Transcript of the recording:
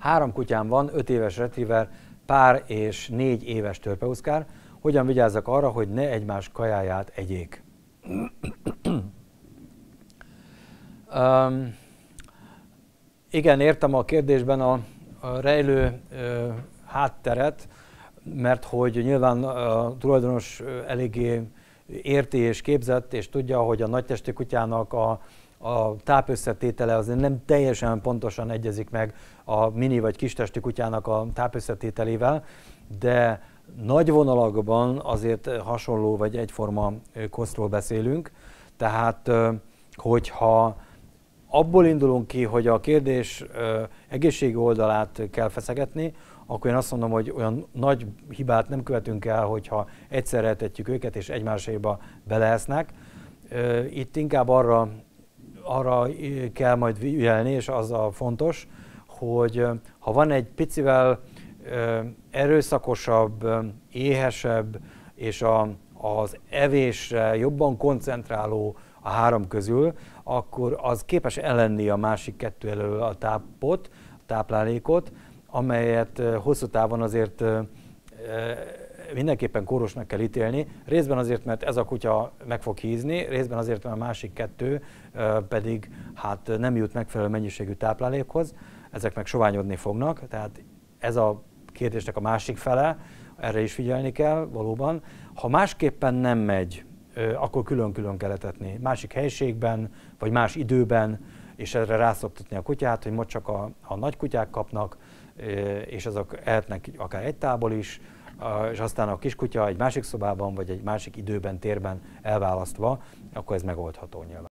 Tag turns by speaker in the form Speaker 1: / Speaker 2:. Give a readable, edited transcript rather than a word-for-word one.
Speaker 1: 3 kutyám van, 5 éves retriever, pár és 4 éves törpeuszkár. Hogyan vigyázzak arra, hogy ne egymás kajáját egyék? Igen, értem a kérdésben a rejlő hátteret, mert hogy nyilván a tulajdonos eléggé érti és képzett, és tudja, hogy a nagytestű kutyának a tápösszetétele azért nem teljesen pontosan egyezik meg a mini vagy kistestű kutyának a tápösszetételével, de nagy vonalakban azért hasonló vagy egyforma kosztról beszélünk. Tehát, hogyha abból indulunk ki, hogy a kérdés egészségi oldalát kell feszegetni, akkor én azt mondom, hogy olyan nagy hibát nem követünk el, hogyha egyszerre etetjük őket és egymáséba beleesznek. Itt inkább arra kell majd ügyelni, és az a fontos, hogy ha van egy picivel erőszakosabb, éhesebb és az evésre jobban koncentráló a 3 közül, akkor az képes ellenni a másik 2 elől a táplálékot, amelyet hosszú távon azért mindenképpen kórusnak kell ítélni. Részben azért, mert ez a kutya meg fog hízni, részben azért, mert a másik 2 pedig hát nem jut megfelelő mennyiségű táplálékhoz, ezek meg soványodni fognak, tehát ez a kérdésnek a másik fele, erre is figyelni kell valóban. Ha másképpen nem megy, akkor külön-külön kell etetni. Másik helységben, vagy más időben, és erre rászoktatni a kutyát, hogy most csak a nagy kutyák kapnak, és azok ehetnek akár egy tából is, és aztán a kiskutya egy másik szobában, vagy egy másik időben, térben elválasztva, akkor ez megoldható nyilván.